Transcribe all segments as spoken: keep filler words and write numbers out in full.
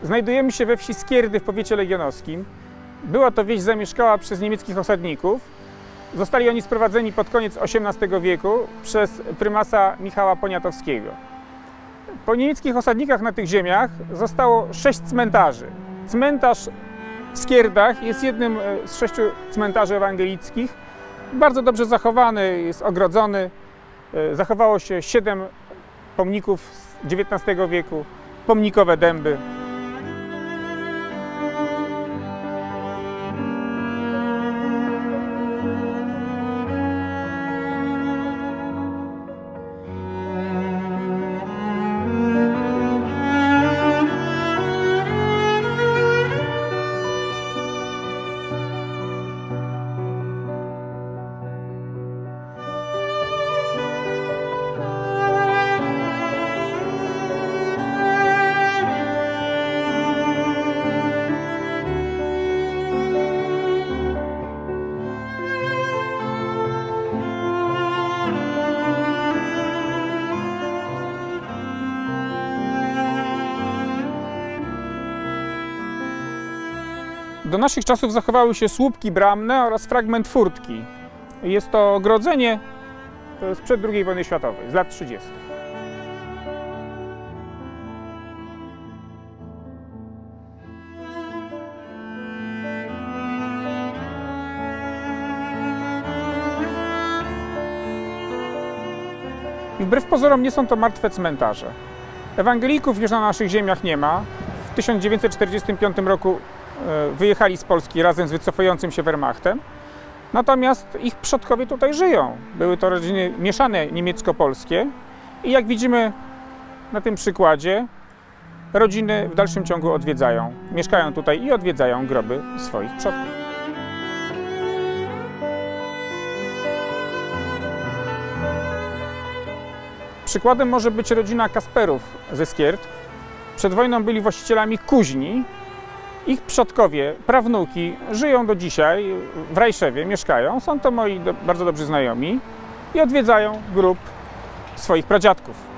Znajdujemy się we wsi Skierdy w powiecie legionowskim. Była to wieś zamieszkała przez niemieckich osadników. Zostali oni sprowadzeni pod koniec osiemnastego wieku przez prymasa Michała Poniatowskiego. Po niemieckich osadnikach na tych ziemiach zostało sześć cmentarzy. Cmentarz w Skierdach jest jednym z sześciu cmentarzy ewangelickich. Bardzo dobrze zachowany, jest ogrodzony. Zachowało się siedem pomników z dziewiętnastego wieku, pomnikowe dęby. Do naszych czasów zachowały się słupki bramne oraz fragment furtki. Jest to ogrodzenie sprzed drugiej wojny światowej, z lat trzydziestych. Wbrew pozorom nie są to martwe cmentarze. Ewangelików już na naszych ziemiach nie ma. W tysiąc dziewięćset czterdziestym piątym roku wyjechali z Polski razem z wycofującym się Wehrmachtem. Natomiast ich przodkowie tutaj żyją. Były to rodziny mieszane niemiecko-polskie i jak widzimy na tym przykładzie, rodziny w dalszym ciągu odwiedzają, mieszkają tutaj i odwiedzają groby swoich przodków. Przykładem może być rodzina Kasperów ze Skierd. Przed wojną byli właścicielami kuźni. Ich przodkowie, prawnuki żyją do dzisiaj w Rajszewie, mieszkają. Są to moi do, bardzo dobrzy znajomi i odwiedzają grób swoich pradziadków.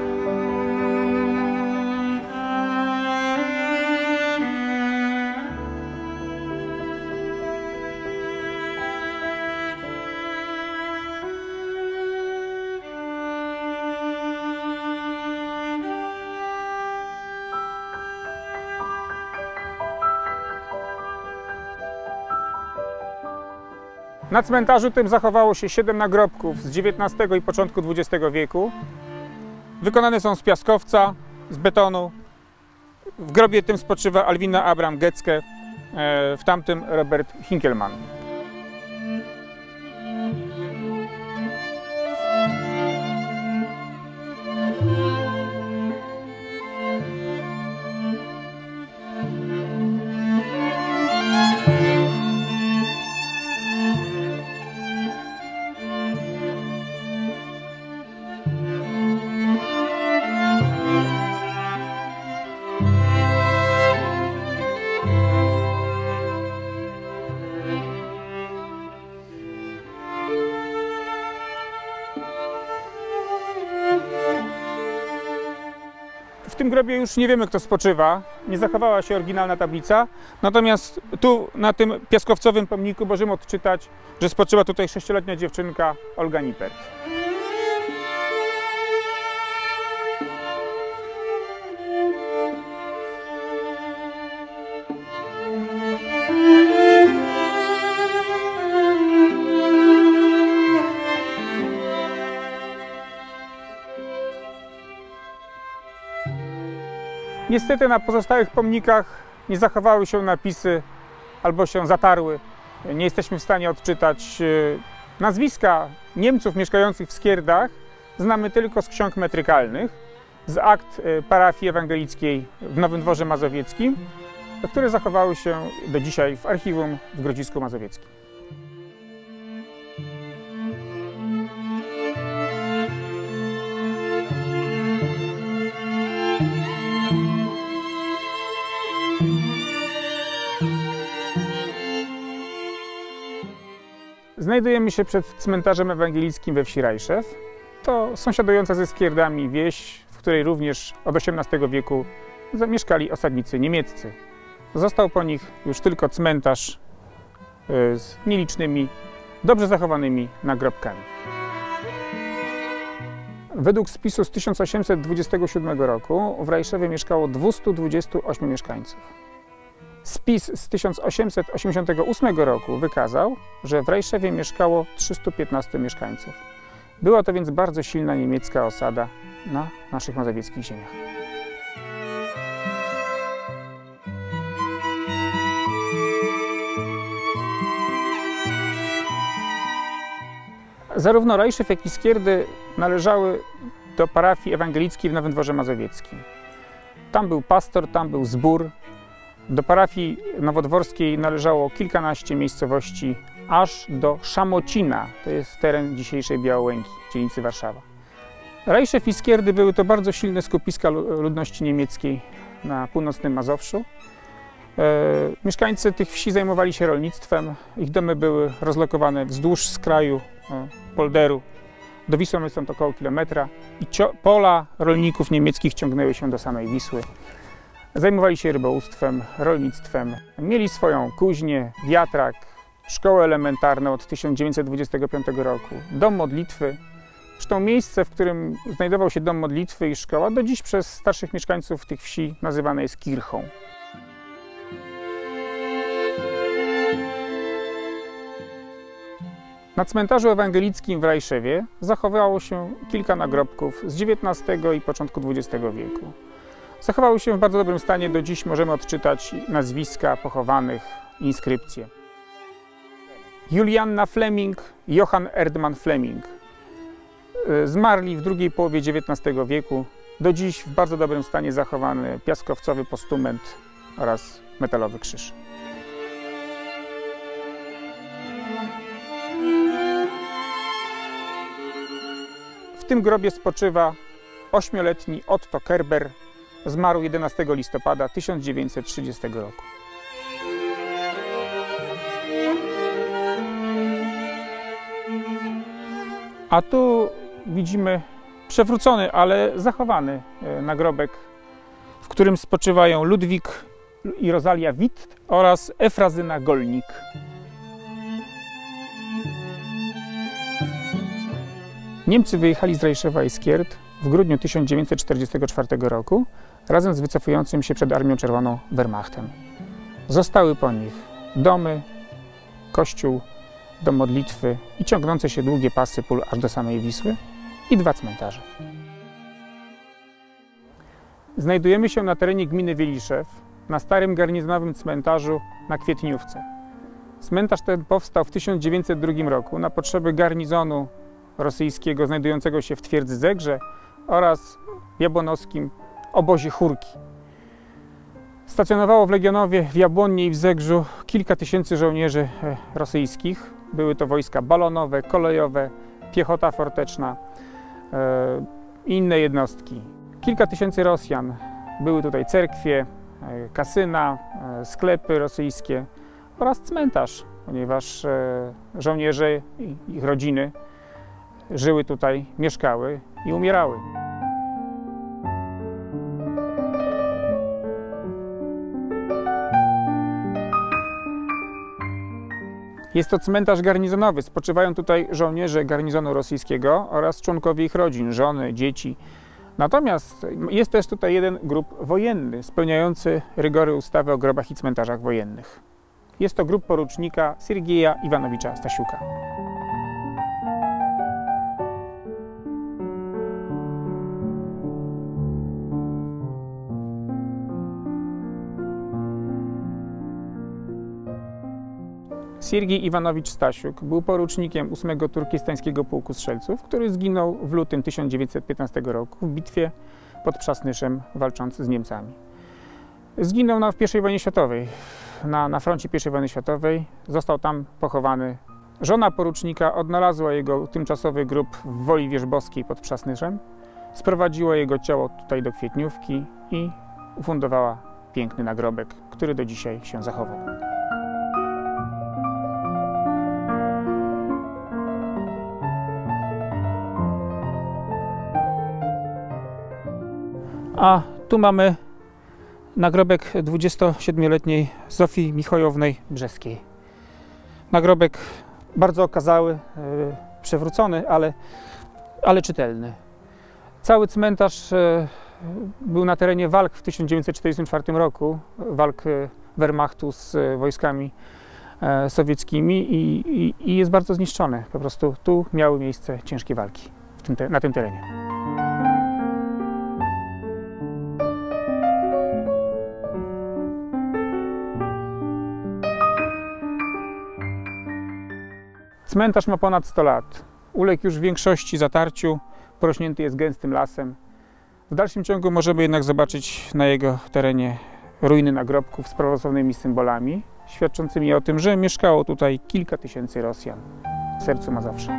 Na cmentarzu tym zachowało się siedem nagrobków z dziewiętnastego i początku dwudziestego wieku. Wykonane są z piaskowca, z betonu. W grobie tym spoczywa Alwina Abram Gecke, w tamtym Robert Hinkelmann. W tym grobie już nie wiemy, kto spoczywa, nie zachowała się oryginalna tablica, natomiast tu na tym piaskowcowym pomniku możemy odczytać, że spoczywa tutaj sześcioletnia dziewczynka Olga Nippert. Niestety na pozostałych pomnikach nie zachowały się napisy albo się zatarły. Nie jesteśmy w stanie odczytać nazwiska Niemców mieszkających w Skierdach. Znamy tylko z ksiąg metrykalnych, z akt parafii ewangelickiej w Nowym Dworze Mazowieckim, które zachowały się do dzisiaj w archiwum w Grodzisku Mazowieckim. Znajdujemy się przed cmentarzem ewangelickim we wsi Rajszew. To sąsiadująca ze Skierdami wieś, w której również od osiemnastego wieku zamieszkali osadnicy niemieccy. Został po nich już tylko cmentarz z nielicznymi, dobrze zachowanymi nagrobkami. Według spisu z tysiąc osiemset dwudziestego siódmego roku w Rajszewie mieszkało dwieście dwadzieścia osiem mieszkańców. Spis z tysiąc osiemset osiemdziesiątego ósmego roku wykazał, że w Rajszewie mieszkało trzystu piętnastu mieszkańców. Była to więc bardzo silna niemiecka osada na naszych mazowieckich ziemiach. Zarówno Rajszew, jak i Skierdy należały do parafii ewangelickiej w Nowym Dworze Mazowieckim. Tam był pastor, tam był zbór. Do parafii nowodworskiej należało kilkanaście miejscowości, aż do Szamocina, to jest teren dzisiejszej Białołęki, dzielnicy Warszawa. Rajszew i Skierdy były to bardzo silne skupiska ludności niemieckiej na północnym Mazowszu. E, mieszkańcy tych wsi zajmowali się rolnictwem, ich domy były rozlokowane wzdłuż skraju e, polderu. Do Wisły jest stąd około kilometra i pola rolników niemieckich ciągnęły się do samej Wisły. Zajmowali się rybołówstwem, rolnictwem, mieli swoją kuźnię, wiatrak, szkołę elementarną od tysiąc dziewięćset dwudziestego piątego roku, dom modlitwy. Zresztą miejsce, w którym znajdował się dom modlitwy i szkoła, do dziś przez starszych mieszkańców tych wsi nazywane jest kirchą. Na cmentarzu ewangelickim w Rajszewie zachowało się kilka nagrobków z dziewiętnastego i początku dwudziestego wieku. Zachowały się w bardzo dobrym stanie, do dziś możemy odczytać nazwiska pochowanych, inskrypcje. Julianna Fleming, Johann Erdmann Fleming. Zmarli w drugiej połowie dziewiętnastego wieku. Do dziś w bardzo dobrym stanie zachowany piaskowcowy postument oraz metalowy krzyż. W tym grobie spoczywa ośmioletni Otto Kerber. Zmarł jedenastego listopada tysiąc dziewięćset trzydziestego roku. A tu widzimy przewrócony, ale zachowany nagrobek, w którym spoczywają Ludwik i Rosalia Witt oraz Efrazyna Golnik. Niemcy wyjechali z Rajszewa i Skierd w grudniu tysiąc dziewięćset czterdziestego czwartego roku razem z wycofującym się przed Armią Czerwoną Wehrmachtem. Zostały po nich domy, kościół, dom modlitwy i ciągnące się długie pasy pól aż do samej Wisły i dwa cmentarze. Znajdujemy się na terenie gminy Wieliszew, na starym garnizonowym cmentarzu na Kwietniówce. Cmentarz ten powstał w tysiąc dziewięćset drugim roku na potrzeby garnizonu rosyjskiego znajdującego się w twierdzy Zegrze oraz w jabłonowskim obozie Chórki. Stacjonowało w Legionowie, w Jabłonnie i w Zegrzu kilka tysięcy żołnierzy rosyjskich. Były to wojska balonowe, kolejowe, piechota forteczna i inne jednostki. Kilka tysięcy Rosjan. Były tutaj cerkwie, kasyna, sklepy rosyjskie oraz cmentarz, ponieważ żołnierze i ich rodziny żyły tutaj, mieszkały i umierały. Jest to cmentarz garnizonowy. Spoczywają tutaj żołnierze garnizonu rosyjskiego oraz członkowie ich rodzin, żony, dzieci. Natomiast jest też tutaj jeden grób wojenny, spełniający rygory ustawy o grobach i cmentarzach wojennych. Jest to grób porucznika Siergieja Iwanowicza Stasiuka. Siergiej Iwanowicz Stasiuk był porucznikiem ósmego Turkestańskiego Pułku Strzelców, który zginął w lutym tysiąc dziewięćset piętnastego roku w bitwie pod Przasnyszem, walcząc z Niemcami. Zginął na, w pierwszej wojnie światowej, na, na froncie pierwszej wojny światowej. Został tam pochowany. Żona porucznika odnalazła jego tymczasowy grób w Woli Wierzbowskiej pod Przasnyszem, sprowadziła jego ciało tutaj do Kwietniówki i ufundowała piękny nagrobek, który do dzisiaj się zachował. A tu mamy nagrobek dwudziestosiedmioletniej Zofii Michojownej Brzeskiej. Nagrobek bardzo okazały, przewrócony, ale, ale czytelny. Cały cmentarz był na terenie walk w tysiąc dziewięćset czterdziestym czwartym roku, walk Wehrmachtu z wojskami sowieckimi i, i, i jest bardzo zniszczony. Po prostu tu miały miejsce ciężkie walki w tym te, na tym terenie. Cmentarz ma ponad sto lat. Uległ już w większości zatarciu, porośnięty jest gęstym lasem. W dalszym ciągu możemy jednak zobaczyć na jego terenie ruiny nagrobków z prawosławnymi symbolami, świadczącymi o tym, że mieszkało tutaj kilka tysięcy Rosjan w sercu Mazowsza.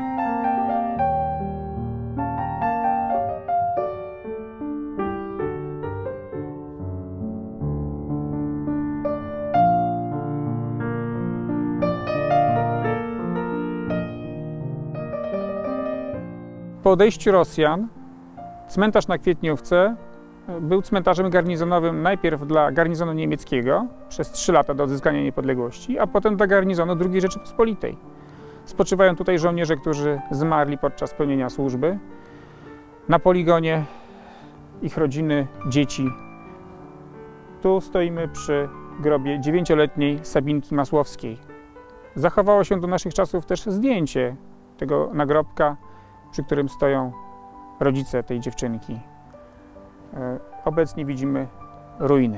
Po odejściu Rosjan cmentarz na Kwietniówce był cmentarzem garnizonowym najpierw dla garnizonu niemieckiego przez trzy lata do odzyskania niepodległości, a potem dla garnizonu drugiej Rzeczypospolitej. Spoczywają tutaj żołnierze, którzy zmarli podczas pełnienia służby. Na poligonie ich rodziny, dzieci. Tu stoimy przy grobie dziewięcioletniej Sabinki Masłowskiej. Zachowało się do naszych czasów też zdjęcie tego nagrobka, przy którym stoją rodzice tej dziewczynki. Obecnie widzimy ruiny.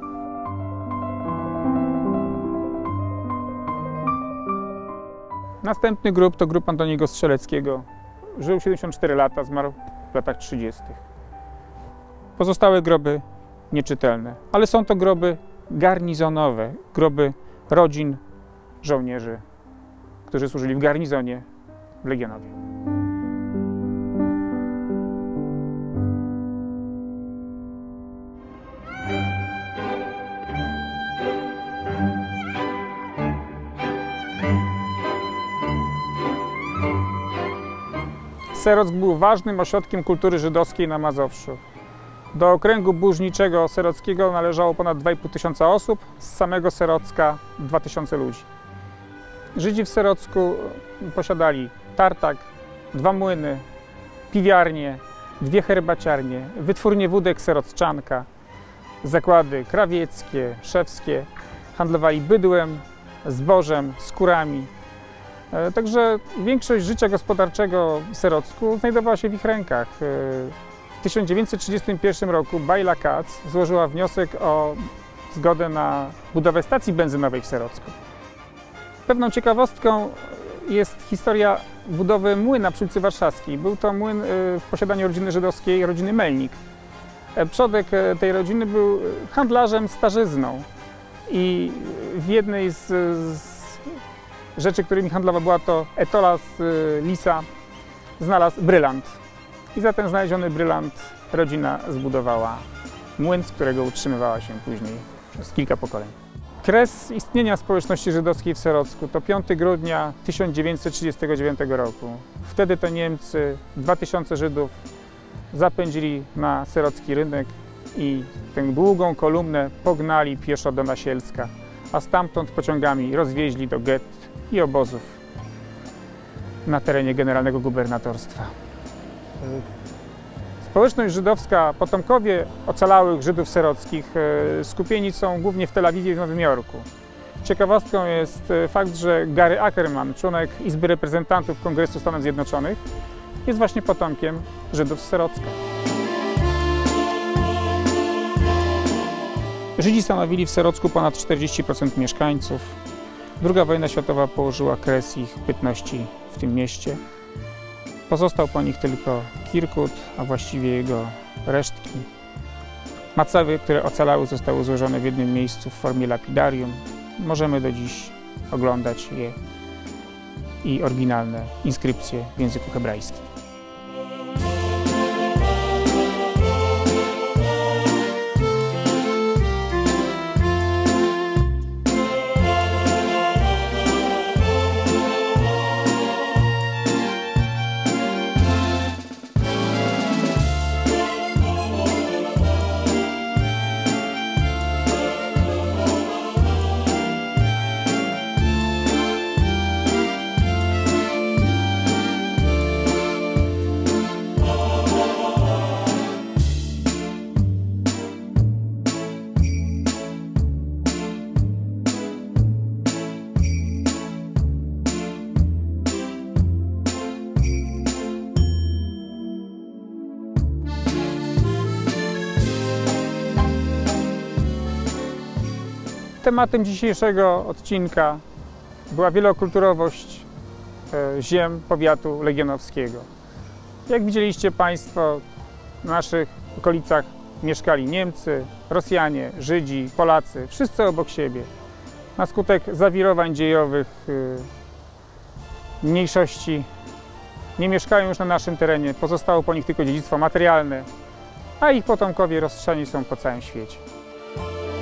Następny grób to grób Antoniego Strzeleckiego. Żył siedemdziesiąt cztery lata, zmarł w latach trzydziestych. Pozostałe groby nieczytelne, ale są to groby garnizonowe, groby rodzin żołnierzy, którzy służyli w garnizonie w Legionowie. Serock był ważnym ośrodkiem kultury żydowskiej na Mazowszu. Do okręgu burzniczego serockiego należało ponad dwa i pół tysiąca osób, z samego Serocka dwa tysiące ludzi. Żydzi w Serocku posiadali tartak, dwa młyny, piwiarnie, dwie herbaciarnie, wytwórnie wódek Seroczanka, zakłady krawieckie, szewskie, handlowali bydłem, zbożem, skórami. Także większość życia gospodarczego w Serocku znajdowała się w ich rękach. W tysiąc dziewięćset trzydziestym pierwszym roku Bajla Katz złożyła wniosek o zgodę na budowę stacji benzynowej w Serocku. Pewną ciekawostką jest historia budowy młyna przy ulicy Warszawskiej. Był to młyn w posiadaniu rodziny żydowskiej, rodziny Melnik. Przodek tej rodziny był handlarzem starzyzną i w jednej z, z rzeczy, którymi handlował, była to etola z lisa, znalazł brylant. I za ten znaleziony brylant rodzina zbudowała młyn, z którego utrzymywała się później przez kilka pokoleń. Kres istnienia społeczności żydowskiej w Serocku to piątego grudnia tysiąc dziewięćset trzydziestego dziewiątego roku. Wtedy to Niemcy dwa tysiące Żydów zapędzili na serocki rynek i tę długą kolumnę pognali pieszo do Nasielska, a stamtąd pociągami rozwieźli do gett i obozów na terenie generalnego gubernatorstwa. Społeczność żydowska, potomkowie ocalałych Żydów serockich skupieni są głównie w Tel Awiwie i w Nowym Jorku. Ciekawostką jest fakt, że Gary Ackerman, członek Izby Reprezentantów Kongresu Stanów Zjednoczonych, jest właśnie potomkiem Żydów z Serocka. Żydzi stanowili w Serocku ponad czterdzieści procent mieszkańców. Druga wojna światowa położyła kres ich bytności w tym mieście. Pozostał po nich tylko Kirkut, a właściwie jego resztki. Macewy, które ocalały, zostały złożone w jednym miejscu w formie lapidarium. Możemy do dziś oglądać je i oryginalne inskrypcje w języku hebrajskim. Tematem dzisiejszego odcinka była wielokulturowość ziem powiatu legionowskiego. Jak widzieliście Państwo, w naszych okolicach mieszkali Niemcy, Rosjanie, Żydzi, Polacy, wszyscy obok siebie. Na skutek zawirowań dziejowych mniejszości nie mieszkają już na naszym terenie, pozostało po nich tylko dziedzictwo materialne, a ich potomkowie rozstrzani są po całym świecie.